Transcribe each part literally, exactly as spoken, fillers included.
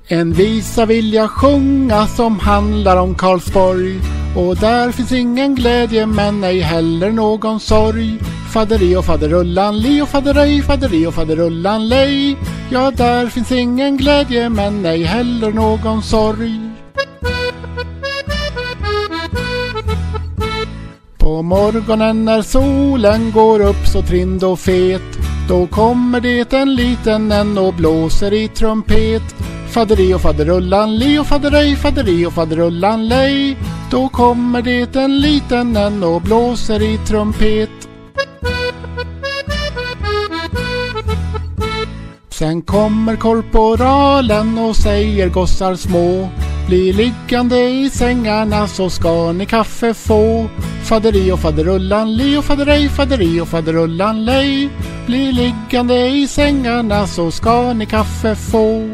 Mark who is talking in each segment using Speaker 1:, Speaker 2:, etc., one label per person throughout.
Speaker 1: En visa vill jag sjunga som handlar om Karlsborg, och där finns ingen glädje men ej heller någon sorg. Faderi och faderullan li och faderej, faderi och faderullan lej. Ja, där finns ingen glädje men ej heller någon sorg. På morgonen när solen går upp så trind och fet, då kommer det en liten en och blåser i trumpet. Faderi och faderullan li och faderej, faderi och faderullan lej. Då kommer det en liten en och blåser i trumpet. Sen kommer korporalen och säger gossar små, bli liggande i sängarna så ska ni kaffe få. Faderi och faderullan li och faderej, faderi och faderullan lej. Bli liggande i sängarna så ska ni kaffe få.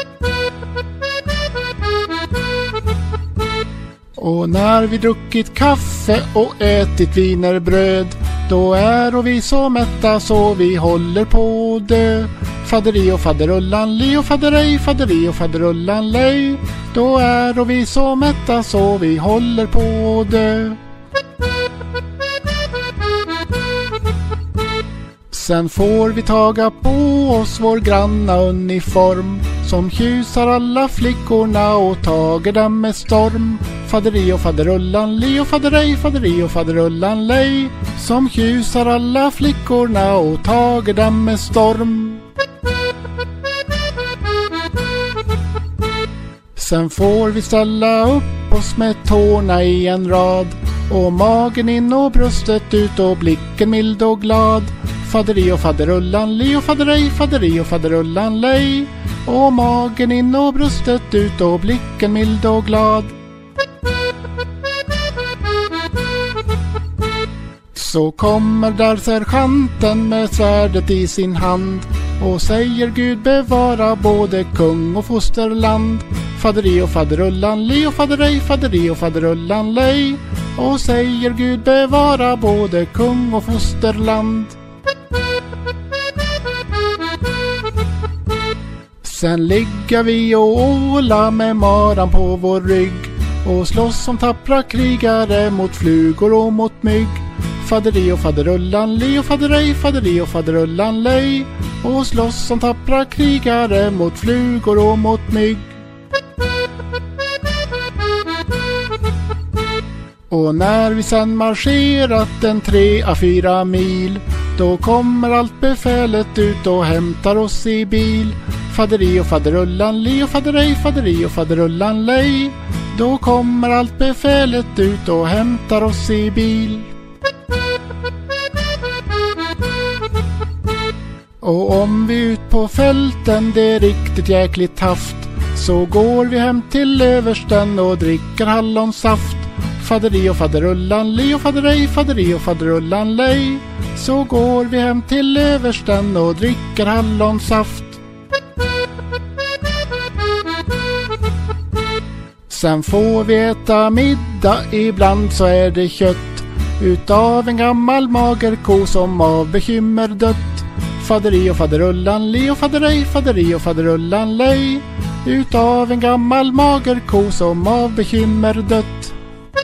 Speaker 1: Och när vi druckit kaffe och ätit wienerbröd, då är och vi så mätta så vi håller på att dö. Faderi och faderullan li och faderej, faderi och faderullan lej. Då är och vi så mätta så vi håller på att dö. Sen får vi taga på oss vår granna uniform, som tjusar alla flickorna och tager dem med storm. Faderi och faderullan li och faderej, faderi och faderullan lej. Som tjusar alla flickorna och tager dem med storm. Sen får vi ställa upp oss med tårna i en rad, och magen in och bröstet ut och blicken mild och glad. Faderi och faderullan li och faderej, faderi och faderullan lej. Och magen in och bröstet ut och blicken mild och glad. Så kommer där sergeanten med svärdet i sin hand och säger Gud bevara både kung och fosterland. Faderi och faderullan li och faderej, faderi och faderullan lej. Och säger Gud bevara både kung och fosterland. Sen ligger vi och åla med maran på vår rygg och slåss som tappra krigare mot flugor och mot mygg. Faderi och faderullan li och faderej, faderi och faderullan lej. Och slåss som tappra krigare mot flugor och mot mygg. Och när vi sen marscherat en tre à fyra mil, då kommer allt befälet ut och hämtar oss i bil. Faderi och faderullan li och faderej, faderi och faderullan lej. Då kommer allt befälet ut och hämtar oss i bil. Och om vi ut på fälten det är riktigt jäkligt haft, så går vi hem till översten och dricker hallonsaft. Faderi och faderullan li och faderej, faderi och faderullan lej. Så går vi hem till översten och dricker hallonsaft. Sen får vi äta middag, ibland så är det kött utav en gammal mager ko som av bekymmer dött. Faderi och faderullan li och faderej, faderi och faderullan lej. Utav en gammal mager ko som av bekymmer dött.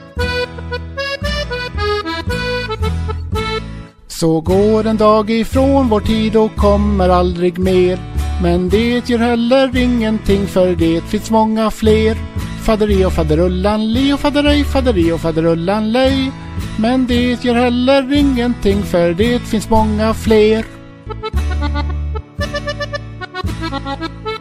Speaker 1: Så går en dag ifrån vår tid och kommer aldrig mer, men det gör heller ingenting för det finns många fler. Faderi och faderullan li och faderej, faderi och faderullan lej. Men det gör heller ingenting för det finns många fler.